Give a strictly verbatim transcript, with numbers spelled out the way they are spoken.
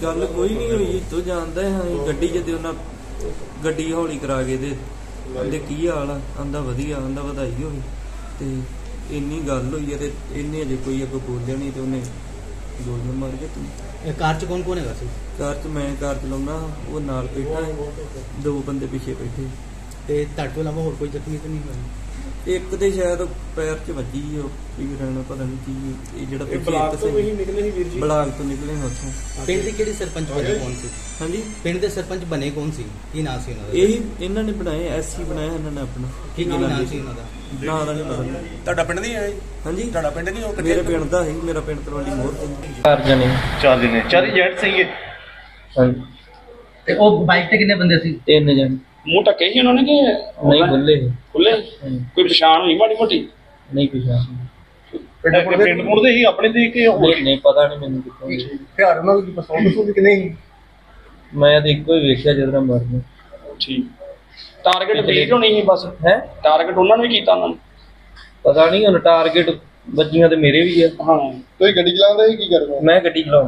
गल कोई नहीं हुई तो जानता है गड्डी च ते उन्हां गड्डी हौली करा के ते आंदे की हाल आ आंदा वधिया आंदा वधाई होई ते इन्नी गल हुई है ते इन्ने अजे कोई अग्गों बोलिया नहीं ते उन्हें गोलियां मार के तुम कार च कौन कौन है वैसे कार च मैं कार चलाउंदा वो नाल बैठा है दो बंदे पीछे बैठे ते तुहाडे तो इलावा होर कोई जख्मी तो नहीं होया एक तो शायद पैर च वजी की रहना पता नहीं की जेड़ा ब्लाक तो निकले ही वीर जी ब्लाक तो निकले हैं उत्थों पिंड दी केड़ी सरपंच बने कौन सी हां जी पिंड दे सरपंच बने कौन सी की नाम सी उन्हां दा यही इन्हां ने बनाए एससी बनाया इन्हां ने अपना की नाम सी उन्हां दा ना दा नहीं पता ਤੁਹਾਡਾ ਪਿੰਡ ਦੀ ਹੈ हां जी ਤੁਹਾਡਾ ਪਿੰਡ ਦੀ ਉਹ मेरे पिंड दा है मेरा पिंड तलवंडी मोर ਸਿੰਘ चार जने ਚਾਰ ਦਿਨ ਚਾਰ ਏਜੰਟ ਸੀਗੇ हां ਤੇ ਉਹ ਬਾਈਕ ਤੇ ਕਿੰਨੇ ਬੰਦੇ ਸੀ तीन जने ਮੂੰਹ ਢੱਕੇ ਸੀ ਉਹਨਾਂ ਨੇ ਕਿ नहीं खुले ਖੁੱਲੇ ਕੋਈ ਪਛਾਣ ਹੋਈ ਮਾੜੀ ਮੋਟੀ नहीं पीछा ਪਿੰਡ ਪਿੰਡ ਮੁੜਦੇ ਹੀ ਆਪਣੇ ਦੇ ਕਿ नहीं नहीं पता नहीं मैंने कितों ਹਥਿਆਰ ਉਹਨਾਂ ਦੀ ਪਸੰਦ ਪਸੰਦ ਕਿ ਨਹੀਂ मैं तो इको ही वेखिया जदरा मरने ਠੀਕ ਟਾਰਗੇਟ ਬਲੀਡ ਹੋਣੀ ਸੀ ਬਸ है ਟਾਰਗੇਟ ਉਹਨਾਂ ਨੇ ਕੀਤਾ ਉਹਨਾਂ ਨੇ पता नहीं हुन टारगेट बज्जियां ते मेरे भी है ਹਾਂ ਤੁਸੀਂ ਗੱਡੀ ਚਲਾਉਂਦੇ ਸੀ ਕੀ ਕਰਦੇ मैं गड्डी चलाऊं